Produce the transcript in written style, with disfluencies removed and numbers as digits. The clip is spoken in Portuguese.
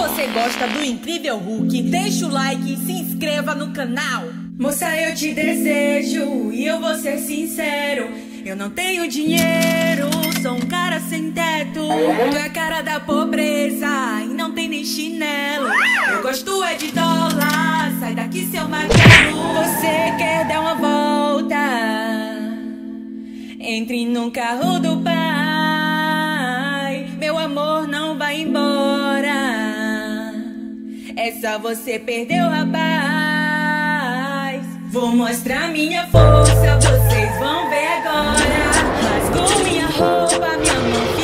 você gosta do Incrível Hulk, deixa o like e se inscreva no canal. Moça, eu te desejo e eu vou ser sincero. Eu não tenho dinheiro, sou um cara sem teto. Tu é a cara da pobreza e não tem nem chinelo. Eu gosto é de dólar, sai daqui seu magrelo. Você quer dar uma volta? Entre no carro do pai. Meu amor, não vai embora. É só você perder o rapaz. Vou mostrar minha força, vocês vão ver agora. Rasgou minha roupa, minha mão